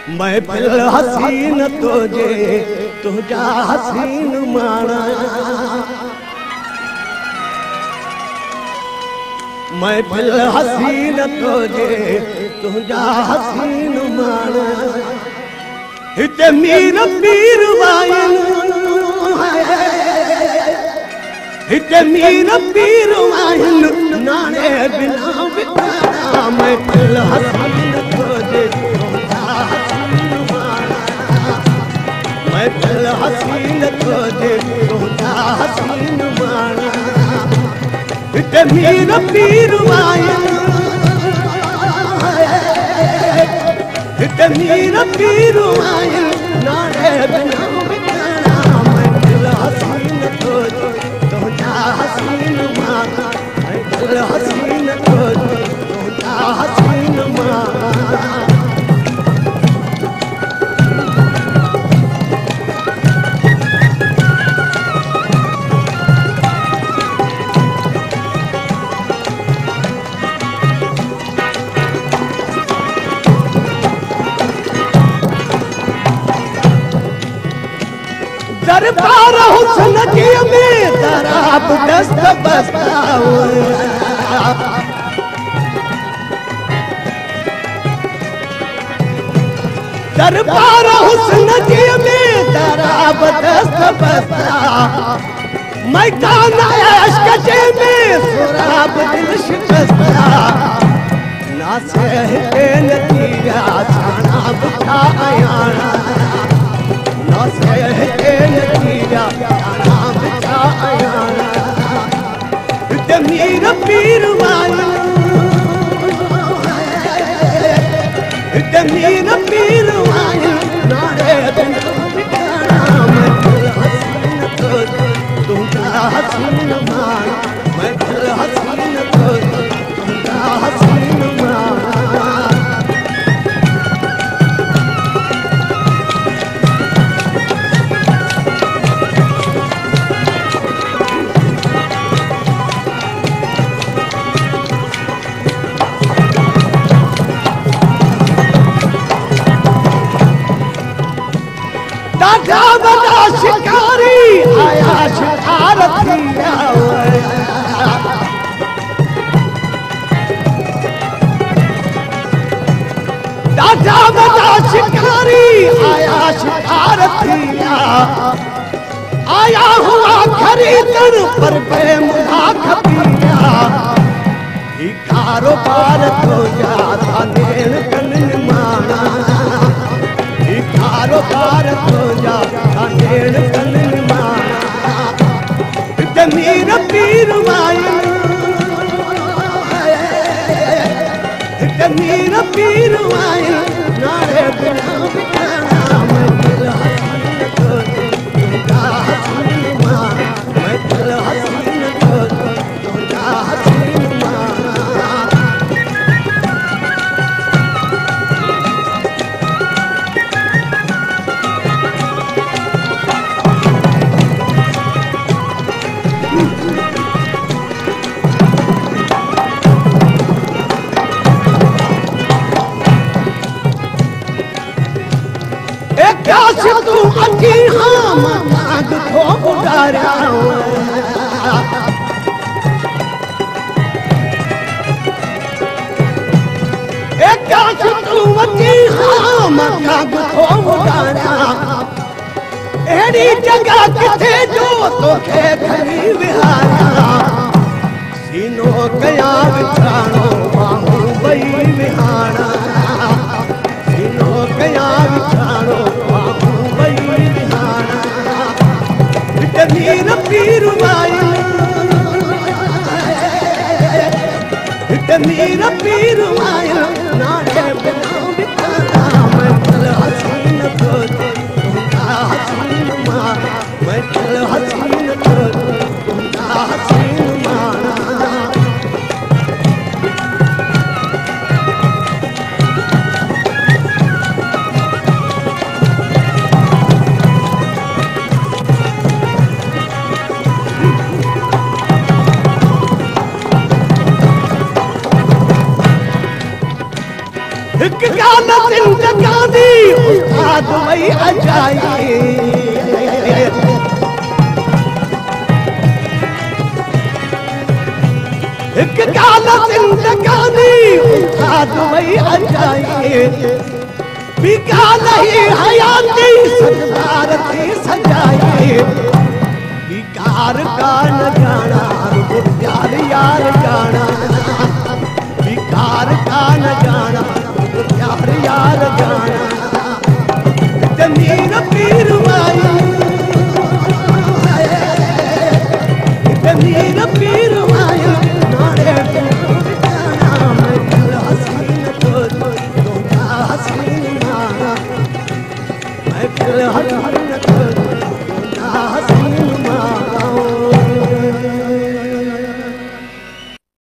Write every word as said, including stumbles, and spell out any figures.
महफिल हसीन तुझे तुझा हसीन माना महफिल हसीन तुझे तुझा हसीन माना हिते मीर पीर वाइन हिते मीर पीर वाइन नाने बिना बिना महफिल हसीन तुझे महफिल हसीन तुझे तुझा हसीन माना हिते मीर पीर वाइन हिते मीर पीर वाइन नाने बिना बिना महफिल हसीन तुझे तुझा हसीन माना महफिल हसीन तुझे तुझा हसीन माना दरबार हुस्न की में दराब दस्त बस्ताओ दरबार हुस्न की में दराब दस्त बस्ता मैदान इश्क के में सुराब दिल शिकस्ता ना से है नतीजा छाना बुझा आयाना मीर पीर वाइन मीर पीर वाइन नारे महफिल हसीन तुझे तुझा हसीन माना महफिल हसीन तुझे तुझा हसीन माना दादा बड़ा शिकारी आया शिकार थिया दादा बड़ा शिकारी आया शिकार थिया आया हुआ खरीदन पर बेमुहा खपिया ही कारोबार तो जाता नेन कन्न माना कारोबार तो जा नेड़ कन्न माना हिते मीर पीर वाइन हिते मीर पीर वाइन नारे बिना बिना महफिल हसीन तुझे तुझा हसीन माना महफिल हसीन तुझे तुझा हसीन माना काश तू अची हाँ मांग को उड़ारा काश तू अची हाँ मांग को उड़ारा एड़ी जगह किथे जो तोखे खरी विहारा सीनो कया विछाणो बाहू बई विहारा सीनो कया विछाणो मीर पीर वाइन मीर पीर वाइन नारे बिना बिना महफिल हसीन तुझे तुझा हसीन माना महफिल हसीन तुझे तुझा हसीन माना मई अजाई एक काला जिंदगानी मई अजाई बिका नहीं हयाती संसार थी सजाई बिकार का न जाना प्यार यार जाना बिकार का न जाना प्यार यार जाना जमीन पी